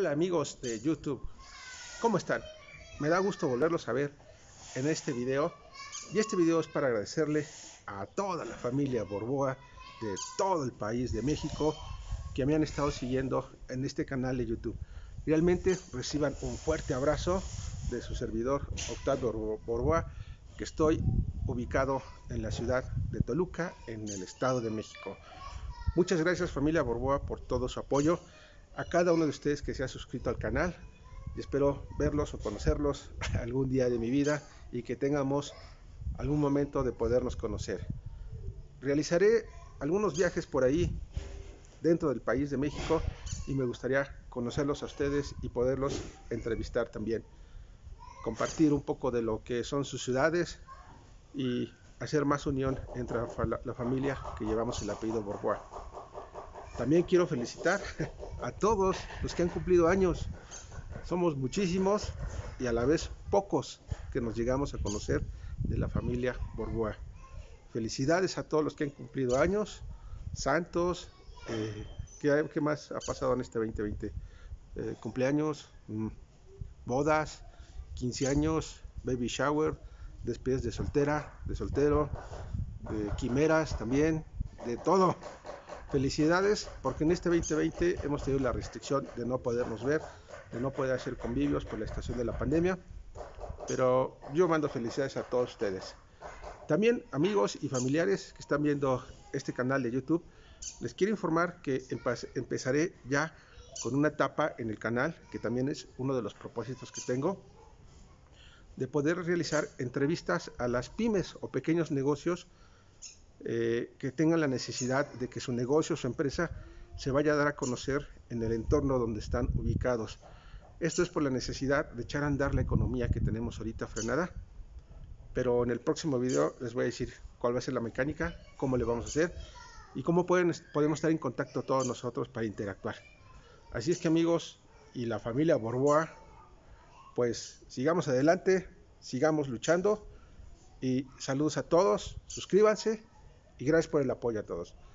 Hola amigos de YouTube, ¿cómo están? Me da gusto volverlos a ver en este video, y este video es para agradecerle a toda la familia Borboa de todo el país de México que me han estado siguiendo en este canal de YouTube. Realmente reciban un fuerte abrazo de su servidor Octavio Borboa, que estoy ubicado en la ciudad de Toluca, en el Estado de México. Muchas gracias familia Borboa por todo su apoyo, a cada uno de ustedes que se ha suscrito al canal, y espero verlos o conocerlos algún día de mi vida y que tengamos algún momento de podernos conocer. Realizaré algunos viajes por ahí dentro del país de México y me gustaría conocerlos a ustedes y poderlos entrevistar también, compartir un poco de lo que son sus ciudades y hacer más unión entre la familia que llevamos el apellido Borboa. También quiero felicitar a todos los que han cumplido años. Somos muchísimos y a la vez pocos que nos llegamos a conocer de la familia Borboa. Felicidades a todos los que han cumplido años, santos. ¿Qué más ha pasado en este 2020? Cumpleaños, bodas, 15 años, baby shower, despedidas de soltera, de soltero, de quimeras también, de todo. Felicidades, porque en este 2020 hemos tenido la restricción de no podernos ver, de no poder hacer convivios por la situación de la pandemia, pero yo mando felicidades a todos ustedes. También amigos y familiares que están viendo este canal de YouTube, les quiero informar que empezaré ya con una etapa en el canal, que también es uno de los propósitos que tengo, de poder realizar entrevistas a las pymes o pequeños negocios que tengan la necesidad de que su negocio, su empresa, se vaya a dar a conocer en el entorno donde están ubicados. Esto es por la necesidad de echar a andar la economía que tenemos ahorita frenada, pero en el próximo video les voy a decir cuál va a ser la mecánica, cómo le vamos a hacer y cómo podemos estar en contacto todos nosotros para interactuar. Así es que amigos y la familia Borboa, pues sigamos adelante, sigamos luchando y saludos a todos, suscríbanse y gracias por el apoyo a todos.